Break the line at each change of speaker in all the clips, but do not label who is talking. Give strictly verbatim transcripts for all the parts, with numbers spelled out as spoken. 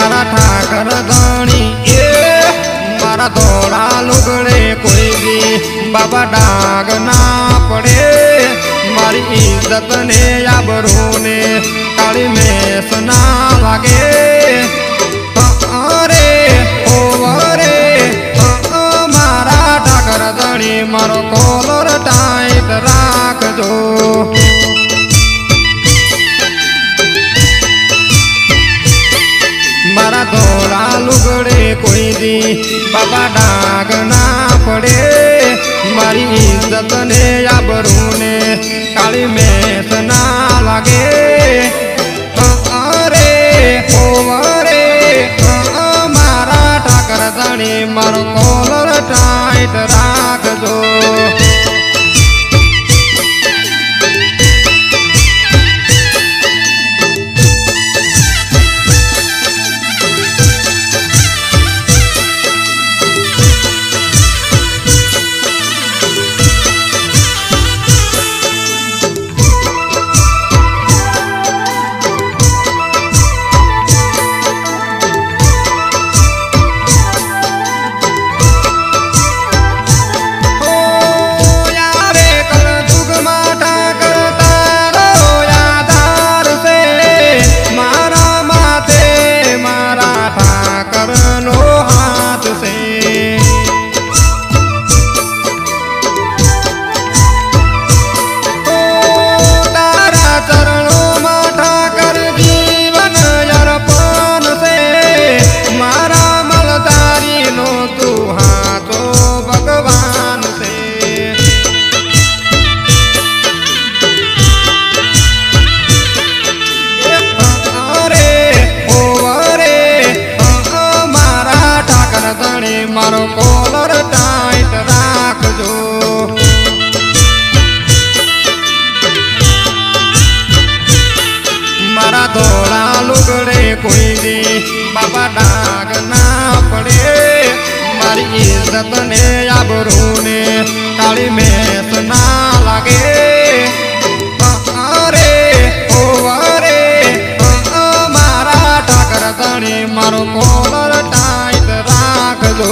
मारा ठाकर दानी ए मारा धोड़ा लुगड़े कोई भी बाबा डाग ना पड़े मारी इज्जत ने आबरू ने काली में सुना लागे अरे ओ अरे मारा ठाकर दानी मारो कॉलर टाइट राख दो मारा धोड़ा लुगड़े कोई दी बाबा डाग ना पड़े मारी इज्जत ने आबरू ने काली में ना लागे अरे ओ अरे मारा ठाकर दानी मारो कॉलर टाइट राख दो मारो कॉलर टाइट राख दो मारा धोड़ा लुगड़े कोई दी बाबा डाग ना पड़े मारी इज्जत ने आबरू ने काली में सुना लागे अरे ओ अरे मारा ठाकर दानी मारो कॉलर टाइट राख दो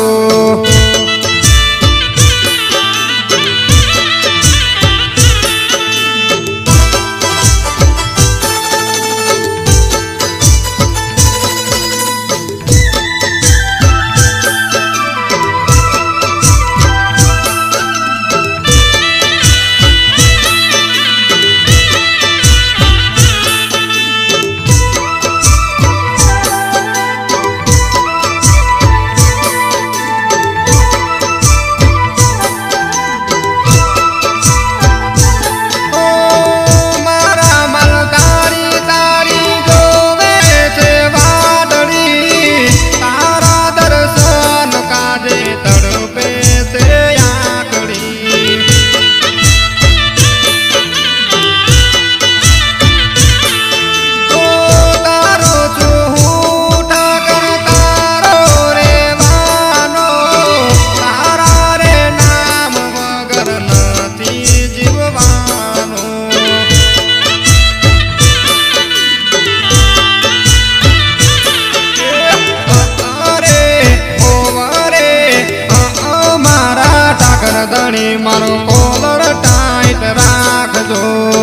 दानी मारो कॉलर टाइट राख दो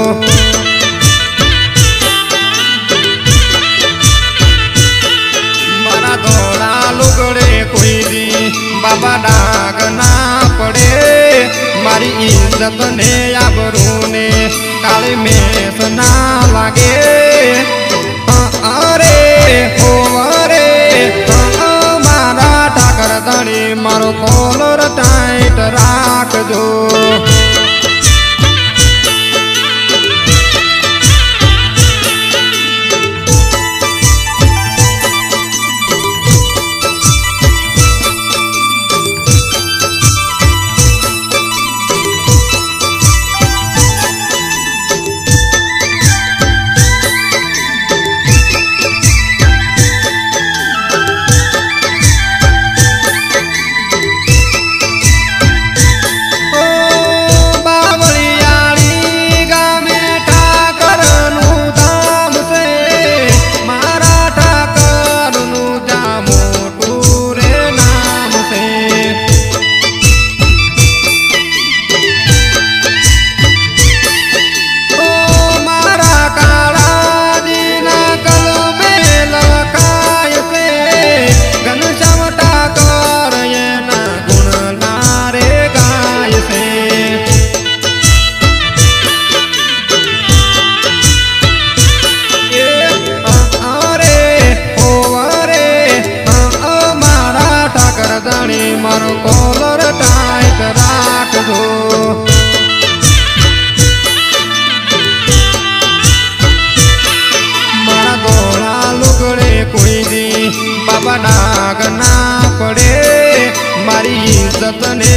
मारा धोड़ा लुगड़े कोई दी बाबा डाग ना पड़े मारी इज्जत ने आबरू ने काली में सुना लागे अरे ओ अरे मारा ठाकर दानी मारो कॉलर टाइट राख दो बाबा डाग ना पड़े मारी इज्जत ने